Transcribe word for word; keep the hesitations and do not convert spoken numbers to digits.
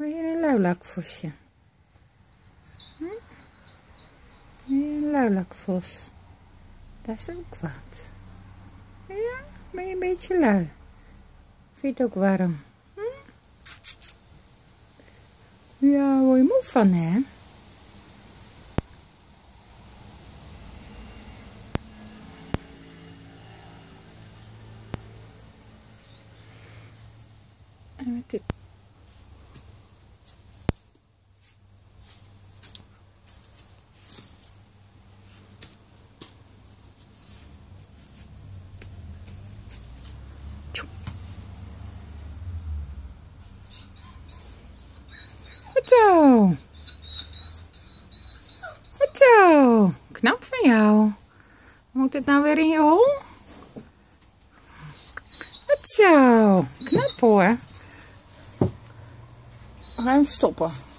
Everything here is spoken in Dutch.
Ben je een luilakvosje? Hm? Ben je een luilakvos? Dat is ook wat. Ja, ben je een beetje lui? Vind je het ook warm? Hm? Ja, word je moe van, hè? En met dit. Goed zo. Goed zo. Knap van jou. Moet het nou weer in je hol? Goed zo. Knap hoor. We gaan even stoppen.